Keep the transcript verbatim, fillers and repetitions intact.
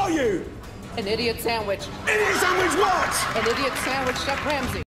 are you? An idiot sandwich. Idiot sandwich what? An idiot sandwich, Chef Ramsay.